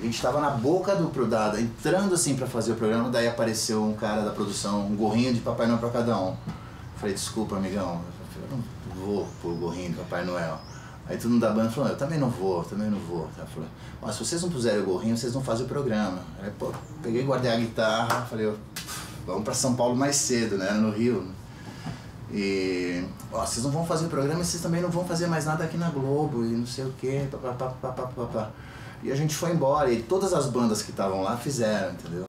A gente tava na boca do entrando assim pra fazer o programa, daí apareceu um cara da produção, um gorrinho de Papai Noel pra cada um. Falei, desculpa, amigão, eu não vou pôr o gorrinho de Papai Noel. Aí todo mundo da banda falou, eu também não vou. Ela falou, mas se vocês não puserem o gorrinho, vocês não fazem o programa. Aí, pô, peguei, guardei a guitarra, falei, vamos pra São Paulo mais cedo, né, no Rio. E, ó, vocês não vão fazer o programa e vocês também não vão fazer mais nada aqui na Globo e não sei o quê, papapá. E a gente foi embora e todas as bandas que estavam lá fizeram, entendeu?